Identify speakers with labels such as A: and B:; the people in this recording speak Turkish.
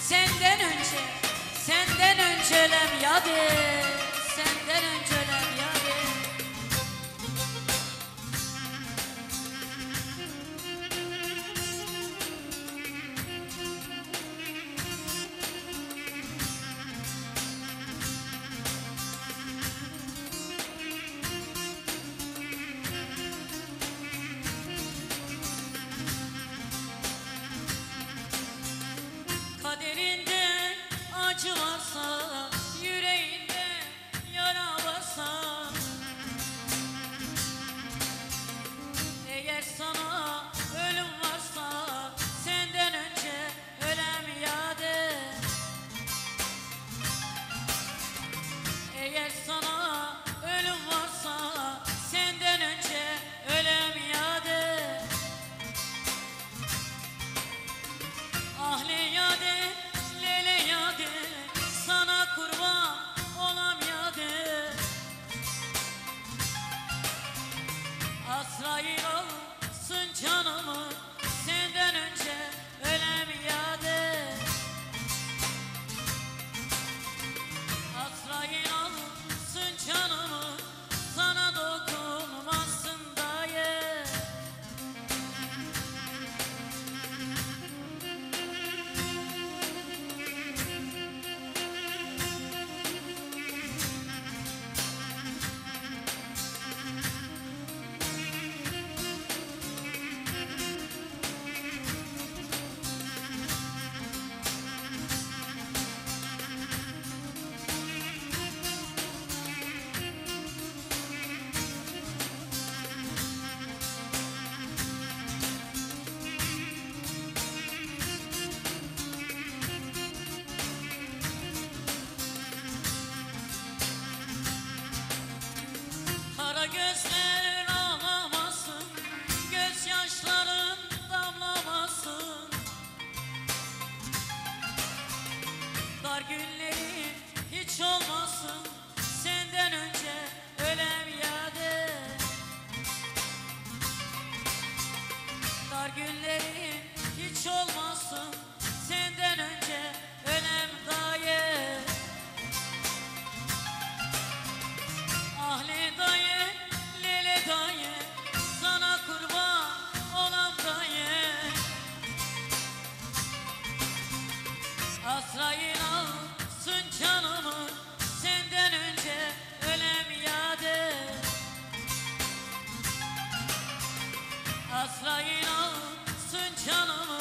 A: Senden öncelem yadı, senden öncelem yadı. Kaderinde acı varsa, yüreğinde yara varsa, eğer sana ölüm varsa, senden önce ölem yadı. Eğer sana ölüm varsa, senden önce ölem yadı. Ahle yadı, lele yadı, sana kurban olam yadı. Azrail alsın canımı, senden önce ölem yadı. Azrail alsın canımı, sana dokunmasın dayı. Kara gözler ağlamasın, gözyaşların damlamasın. Dar günlerin hiç olmasın, senden önce ölem yadı. Dar günlerin hiç olmasın, senden önce ölem dayı. Ahle dayı, lele dayı, sana kurban olam dayı. Azrail alsın canımı, senden önce ölem yadı. Azrail alsın canımı,